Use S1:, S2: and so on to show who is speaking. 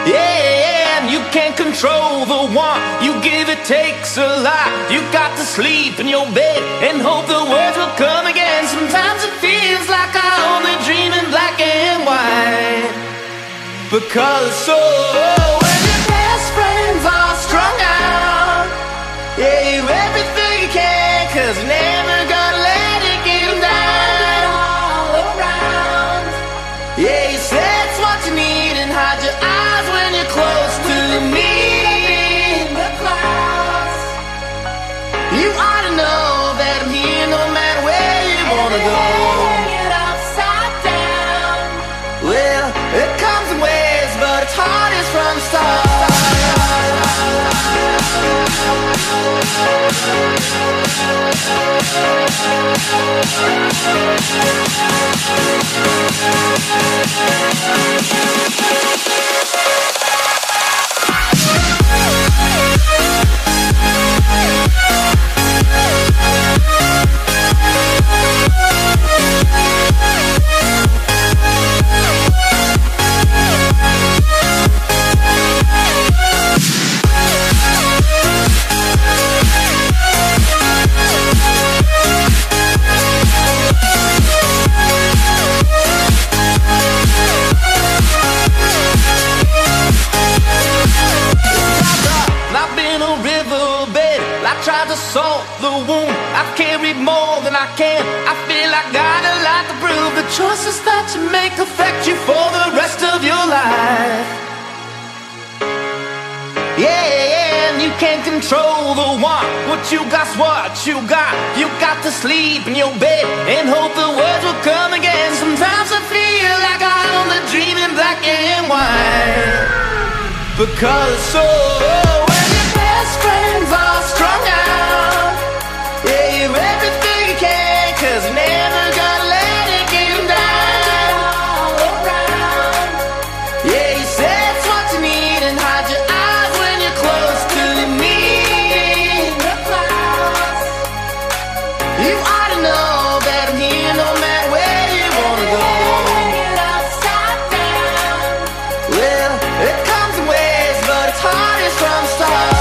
S1: Yeah, and you can't control the want. You give, it takes a lot. You got to sleep in your bed and hope the words will come again. Sometimes it feels like I only dream in black and white. Because so when your best friends are strung out, yeah, you everything you can, 'cause you're never gonna let it get them down all around. Yeah, you say it's what you need and hide your eyes when you're close to me. In the clouds, you ought to know that I'm here no matter where you wanna go. It upside down. Well, it comes in waves, but it's hardest from the start. Tried to salt the wound. I've carried more than I can. I feel I got a lot to prove. The choices that you make affect you for the rest of your life. Yeah, and you can't control the want. What you got's what you got. You got to sleep in your bed and hope the words will come again. Sometimes I feel like I only dream in black and white. Because so when your best friends are strung out, yeah, you everything you can, 'cause you're never gonna let it get them down all around. Yeah, you say it's what you need and hide your eyes when you're close to me. In the clouds, you ought to know that I'm here no matter where you wanna go. It upside down. Well, it comes in waves, but it's hardest from the start.